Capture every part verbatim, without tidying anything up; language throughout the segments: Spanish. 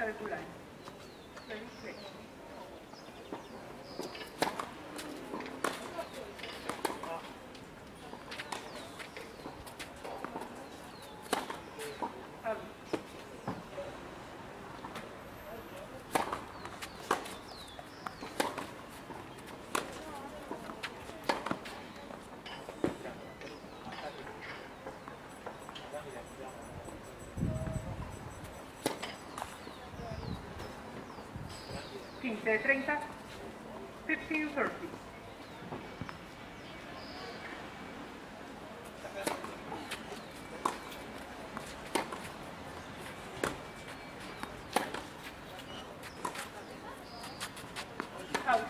Very good line. Very clear. quince treinta, fifteen thirty. Out.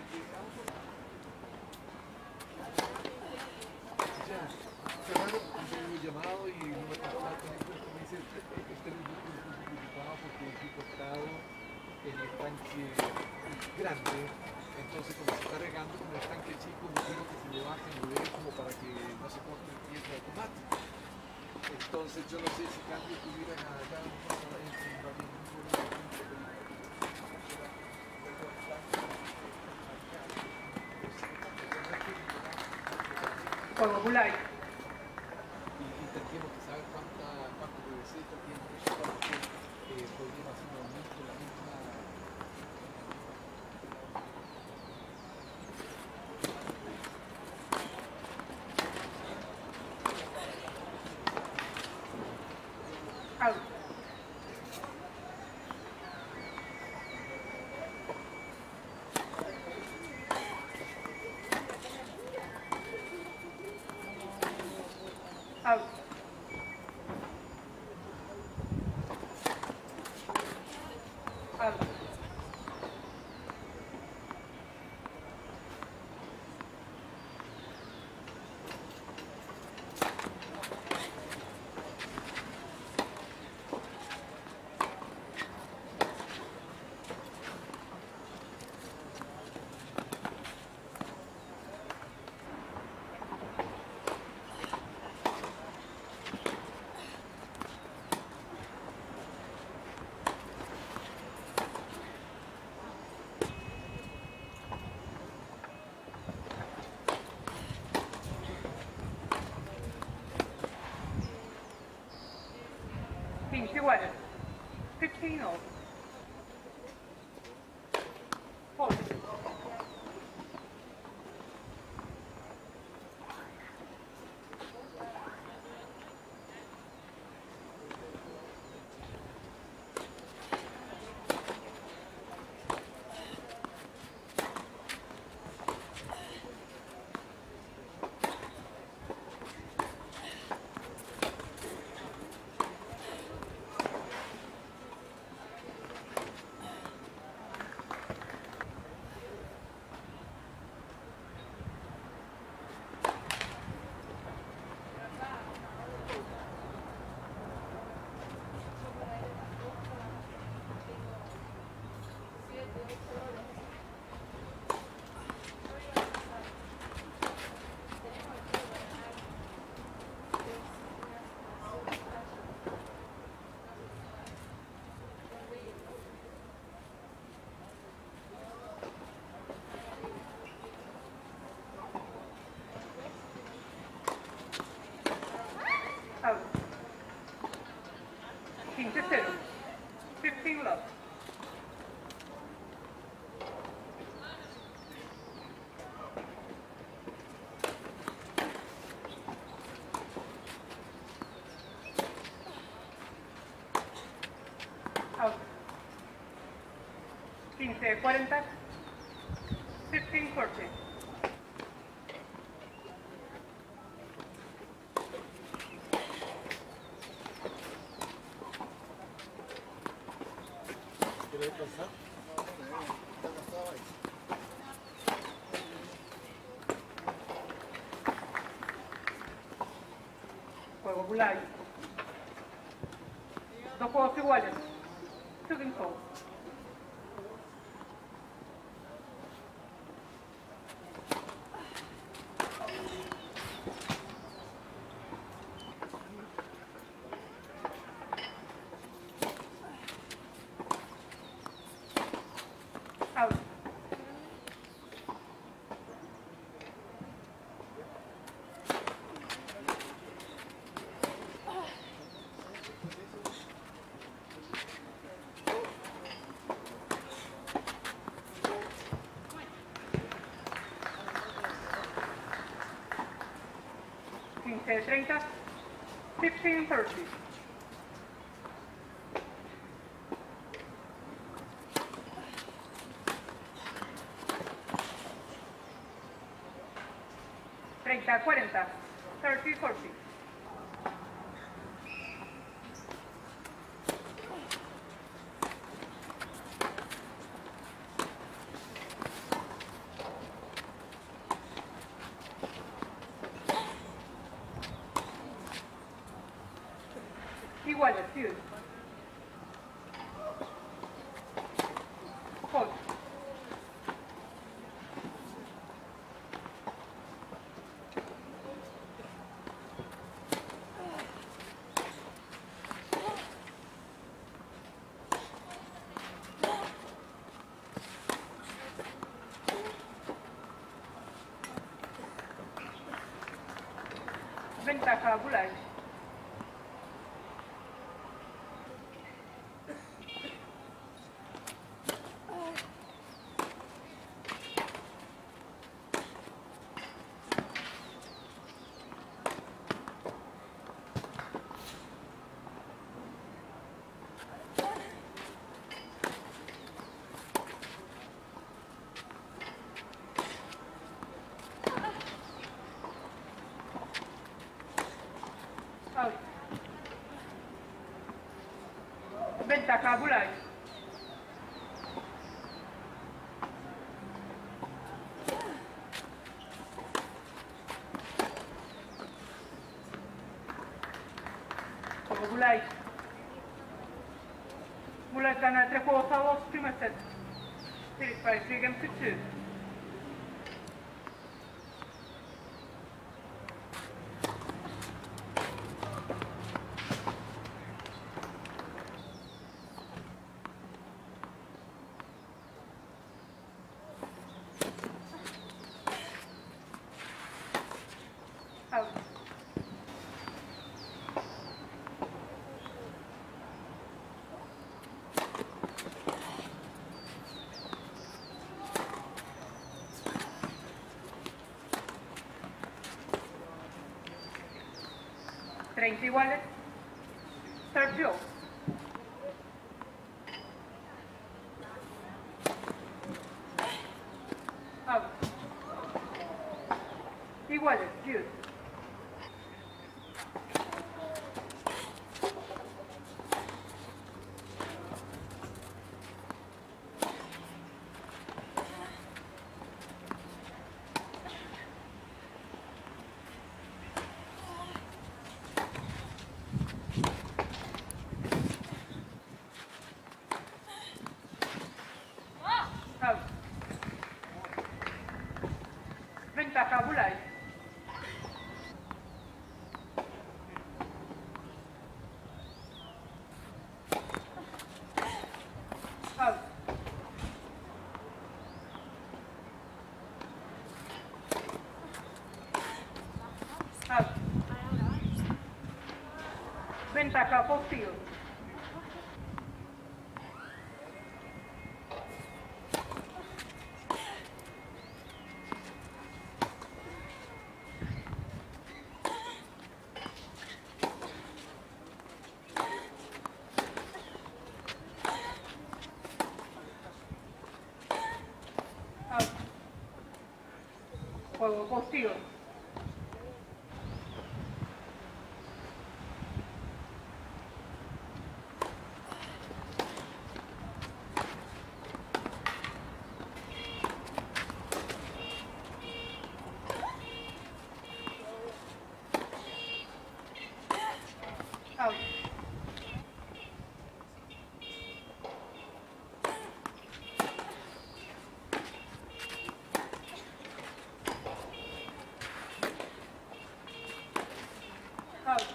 Fernando, me he llamado y no me contaba con esto, me dice, estoy muy preocupado porque el equipo ha estado en el tanque grande, entonces como se está regando con el tanque chico, me quiero que se le baje el nivel como para que no se corte el pie automático. Entonces yo no sé si cambio tuvieran acá un poco de Fuego Bulay. y tendríamos que saber cuánta, cuánto P V C tiene que porque eh, podríamos hacer un aumento de la misma. Out. Out. Out. quince iguales. fifteen off. Hold. Out. quince cero. fifteen love. Out. quince cuarenta. fifteen forty. ¿Quieres descansar? Fuego Bulay. Dos juegos iguales. Shooting foul. de treinta, fifteen thirty. treinta cuarenta, thirty forty. Iguales, sí. Hold. Ventaja Bulay. Out. Ventaja Bulay. Juego Bulay. Bulay gana tres juegos a dos, primer set. Series by three games to two. Out. treinta iguales. Sergio. Out. Iguales, Jude. Out. Ventaja Bulay. Out. Out. Ventaja Postillo. Out. Juego Postillo. Out. Out.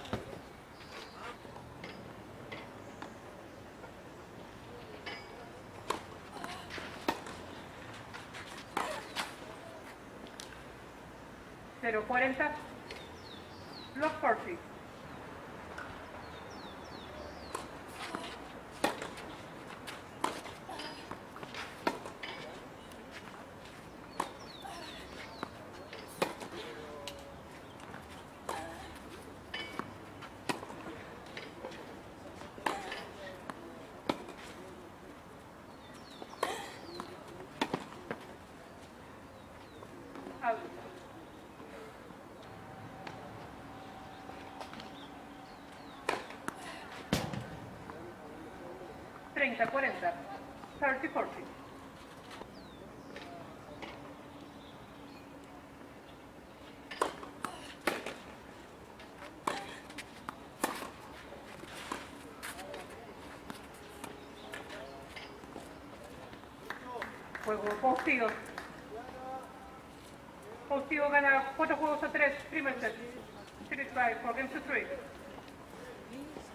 cero cuarenta. Block forty. treinta cuarenta. treinta cuarenta. Juego Postillo. Postillo gana cuatro juegos a tres, primer set. treinta y cinco, four games to three.